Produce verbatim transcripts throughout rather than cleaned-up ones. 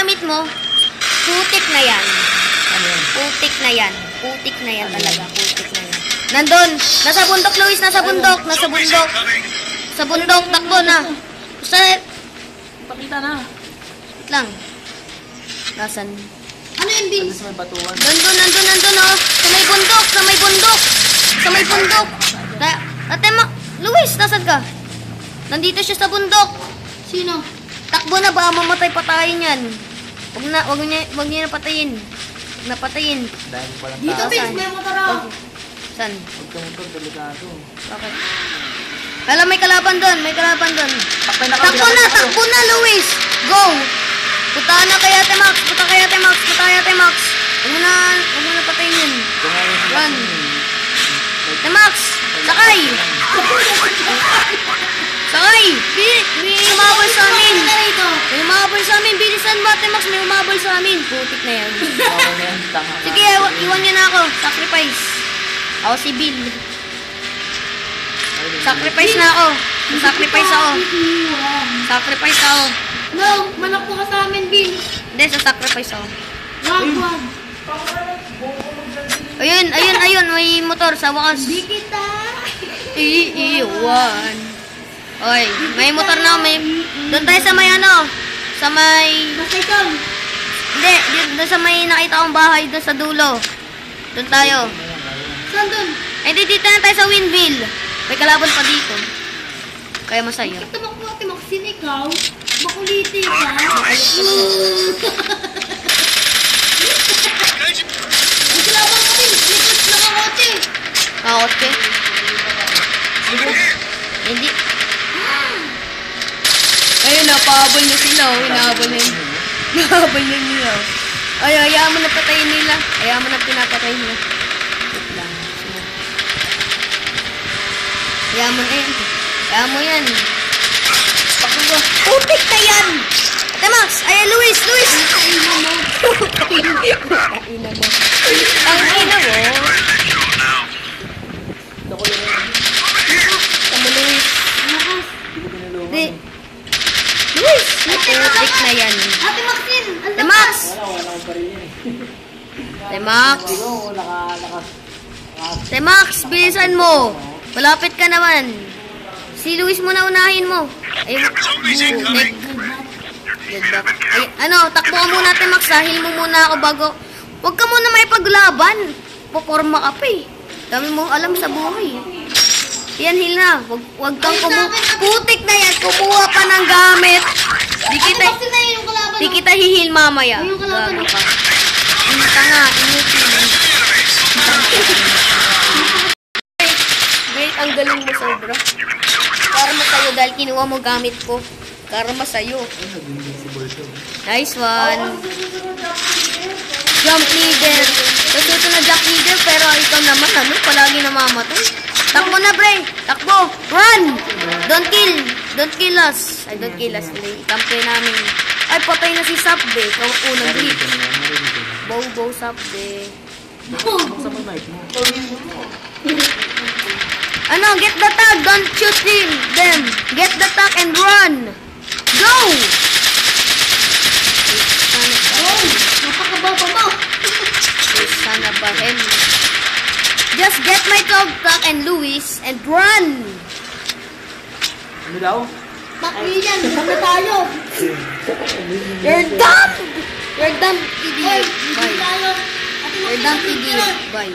ginamit mo, putik na yan. Putik na yan. Putik na yan talaga. Putik na yan. Nandun. Nasa bundok, Luis. Nasa bundok. Nasa bundok. Sa bundok. Takbo na. Gusto na. Pakita na. Wait lang. Nasaan? Ano yung bin? Nandun, nandun, nandun, oh. Sa may bundok. Sa may bundok. Sa may bundok. Ate, ma... Luis, nasaan ka? Nandito siya sa bundok. Sino? Takbo na ba? Mamatay patayin yan. Huwag na, huwag niya, huwag niya napatayin. Huwag napatayin. Dito, Vince, may motor ako. Saan? Huwag ka motor, delikado. Okay. Alam, may kalaban doon. May kalaban doon. Takbo na, takbo na, takbo na, Luis. Go. Punta na kay Ate Max. Punta kay Ate Max. Punta kay Ate Max. Huwag mo na, huwag mo na patayin yun. Run. Ate Max, sakay. Sakay. May umabol sa amin. May umabol sa amin. Bilisan mo, Ate Max. May umabol sa amin. Putik na yan. Sige, iwan niyo na ako. Sacrifice. Ako si Bill. Sacrifice na ako. Sacrifice ako. Sacrifice ako. No, manok po ka sa amin, Bill. Hindi, sa sacrifice ako. Wag, wag. Ayun, ayun, ayun. May motor sa wakas. Di kita. Iiwan. Oy, may motor na. May... Doon tayo sa may ano. Sa may... Basta ikaw. Hindi, doon sa may nakita kong bahay. Doon sa dulo. Doon tayo. Saan doon? Ay, di, dito na tayo sa Windville. May kalaban pa dito. Kaya masaya. Ito mo Ate Maxine, ikaw. Makuliti ka. May kalaban ka din. Likod lang ang kote. Ah, kote? Hindi. Ayun na, pahabol na sila. Oh. Hinahabol na yun. Hinahabol na nila. Ay, hayaan mo na patayin nila. Hayaan mo na pinapatay nila. Wait lang. Hayaan mo na yan. Hayaan mo yan. Pakbo. Putik na yan! Ate Max! Ay, Luis! Luis! Ang ina mo. Ang ina mo. Ang ina mo. Tama, Luis. Di. Luis! Putik na yan. Ate Maxine! Ate Max! Ate Max! Ate Max! Bilisan mo! Malapit ka naman. Si Luis mo na unahin mo. Ay, butik. Ay, ano, takbo ka muna, Ate Max. Sahil mo muna ako bago. Huwag ka muna may paglaban. Poporma ka pa eh. Dami mong alam sa buhay. Yan, heal na. Huwag, huwag kang kumu... Putik na yan. Kumuha pa ng gamit. Di kita, di kita hihil mamaya. Gago ka. Inita nga. Inutin. Wait, ang galing mo sobra. Karma sa'yo dahil kinuha mo gamit ko. Karma sa'yo. Nice one. Jump leader. Natuto na jump leader pero ikaw naman ano, palagi namamatay. Takbo na, bre. Takbo. Run. Don't kill. Don't kill us. Ay, don't kill us. Ikampi namin. Ay, patay na si Sapbe. Ikaw unang hit. Bow, bow, Sapbe. Ano, get the tag. Don't shoot him. Them. Get the tag and run. Go. Oh, napakababa mo. Sana ba him? Just get my dog tag and Luis and run. Ano daw? Macmillan, kami tayo. You're dumb. You're dumb, idiot. Bye. Tayo. You're dumb, idiot. Bye.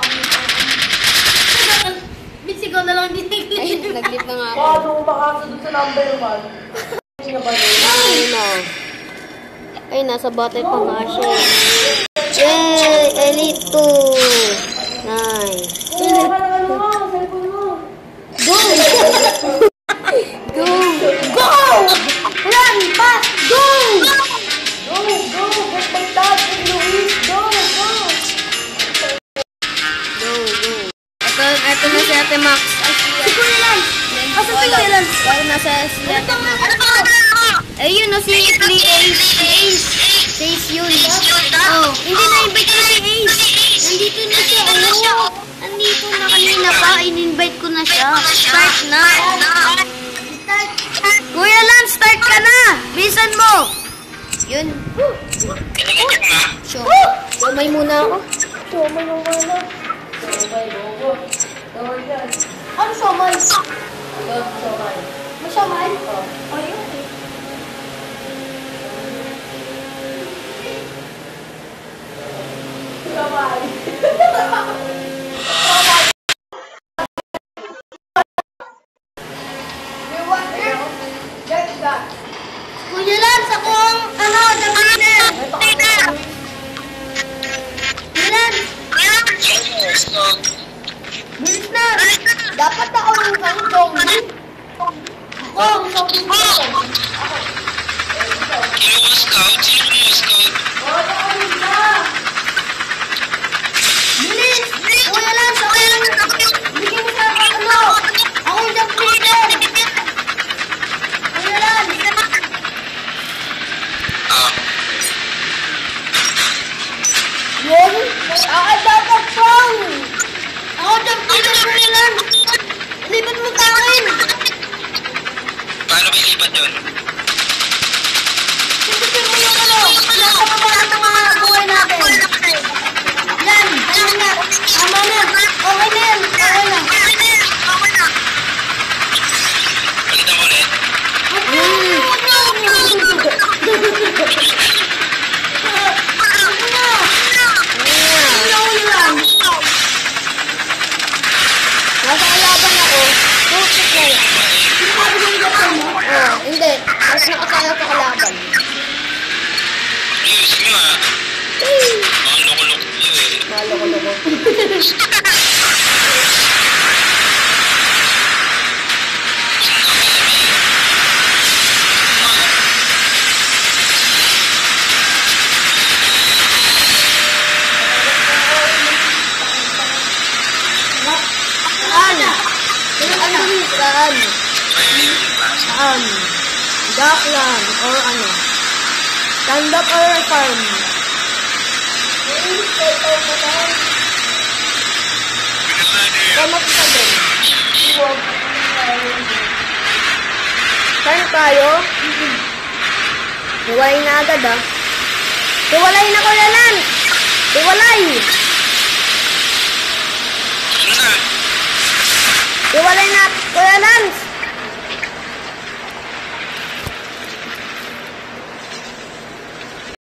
Bisigaw na lang din. Ay, nag-lip na nga ako. Paano makasa dun sa number one? Ayun na. Ay, nasa battle pa nga siya. Yay! Elite two. Nice. Go! Go! Go! Run! Back! Go! Go! Go! Get my dad and Luis! Go! Go! Go! Go! Ito, ito na si Ate Max. Si Kuya Lance. Asa si Kuya Lance? Wala nasa si Ate Max. Ayun na si Ace. Si Ace. Si Ace yun. Oh, hindi na-invite ko si Ace. Nandito na siya. Oh, nandito na kanina pa. In-invite ko na siya. Start na. Kuya Lance, start ka na. Bilisan mo. Yun. Kinikitik na. Show. Gamay muna ako. Somay mo mana. Somay, bobo. Somay yan. Ano somay? Ano somay? May somay? Oo. Ayun. Somay. Kuya Lance, ako ang, ano, the winner. Kuya Lance, Bilis na! Dapat ako ng isang zombie. Ako ang zombie ko. Sino mo scout? Sino mo scout? Oh, nakalit na! bilis. Kuya Lance, ako yung, Bigyan mo sa akin ano! ako yung the winner. Kuya Lance, Ah, Yun! Akin dapat pang! ako the winner, Kuya Lance. Lipat mo sa akin. paano ba ilipat yun? Tutusin mo yung ano, nasa baba ng mga buhay natin. Yan, ayun na. Tama na. Okay na yan. Okay na. Palitan mo ulit. Nasa kalaban ako. Putik na yan. Oh, hindi. Mas nakasaya sa kalaban. Ayusin nyo ah. Mga loko-loko nyo eh. Maloko-loko. Saan? Ano rin? Saan? Saan? Dockland or ano? Stand up or farm? Kamat ka din. Saan tayo? Hiwalay na agad ah. Hiwalay na Kuya Lance! Hiwalay! Ano na? Hiwalay na Kuya Lance!